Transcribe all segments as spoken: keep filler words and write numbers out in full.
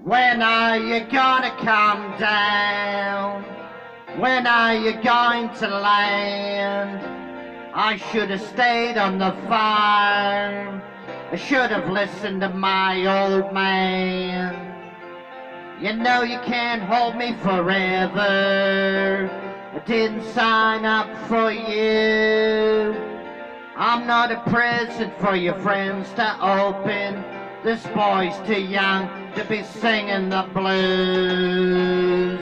When are you gonna come down? When are you going to land? I should have stayed on the farm. I should have listened to my old man. You know you can't hold me forever. I didn't sign up for you. I'm not a present for your friends to open. This boy's too young to be singing the blues.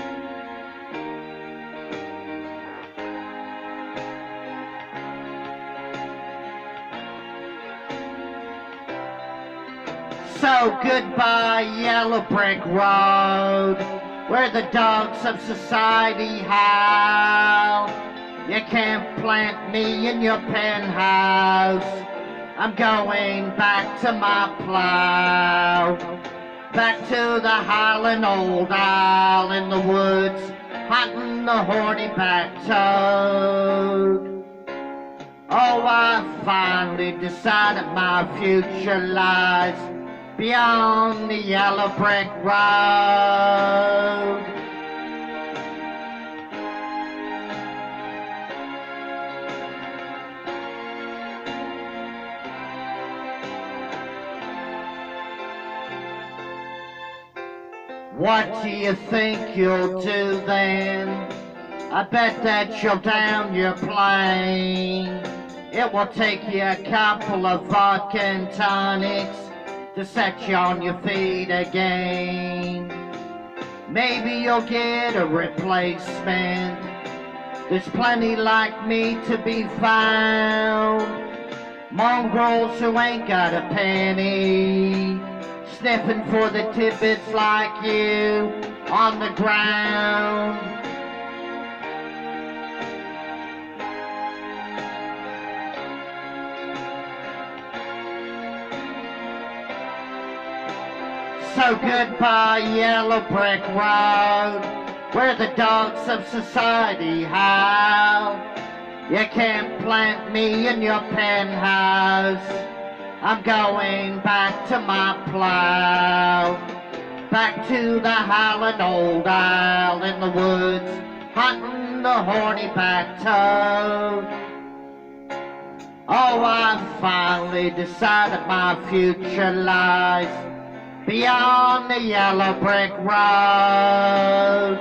So goodbye, yellow brick road, where the dogs of society howl. You can't plant me in your penthouse. I'm going back to my plow, back to the howling old owl in the woods, hunting the horny back toad. Oh, I finally decided my future lies beyond the yellow brick road. What do you think you'll do then? I bet that you'll down your plane. It will take you a couple of vodka and tonics to set you on your feet again. Maybe you'll get a replacement. There's plenty like me to be found. Mongrels who ain't got a penny, sniffing for the tidbits like you on the ground. So goodbye, yellow brick road, where the dogs of society howl. You can't plant me in your penthouse. I'm going back to my plow, back to the howling old owl in the woods, hunting the horny back toad. Oh, I finally decided my future lies beyond the yellow brick road.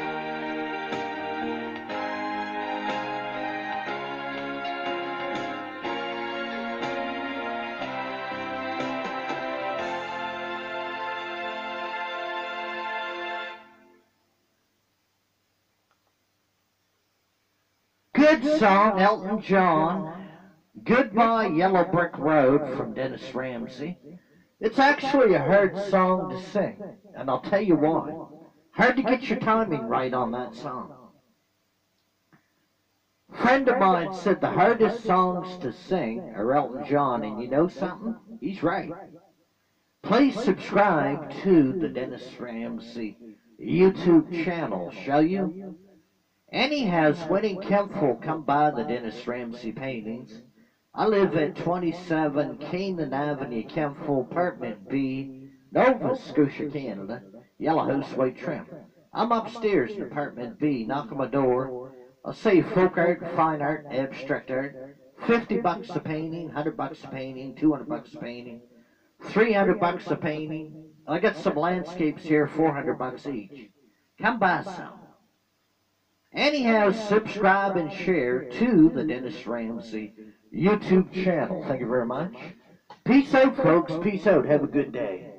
Good song, Elton John. Goodbye, Yellow Brick Road from Dennis Ramsay. It's actually a hard song to sing, and I'll tell you why. Hard to get your timing right on that song. A friend of mine said the hardest songs to sing are Elton John, and you know something? He's right. Please subscribe to the Dennis Ramsay YouTube channel, shall you? Anyhow, Winnie Kempf will come by the Dennis Ramsay paintings. I live at twenty-seven Canaan Avenue, Kempful, Apartment B, Nova Scotia, Canada, Yellow House, White Trim. I'm upstairs in Apartment B, knock on my door. I'll say folk art, fine art, abstract art, fifty bucks a painting, one hundred bucks a painting, two hundred bucks a painting, three hundred bucks a painting. I got some landscapes here, four hundred bucks each. Come buy some. Anyhow, subscribe and share to the Dennis Ramsay YouTube channel. Thank you very much. Peace out, folks. Peace out. Have a good day.